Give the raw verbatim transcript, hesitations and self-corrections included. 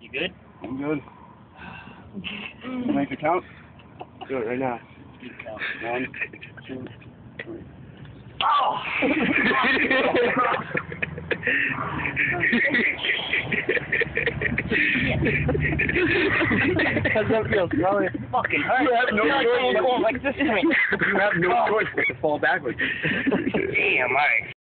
You good? I'm good. Make the count? Do it right now. One, two, three. Oh! How's that feel? Smell it. Fucking hurt. You have no choice. Going like this to me. You have no choice but to fall backwards. Damn, alright.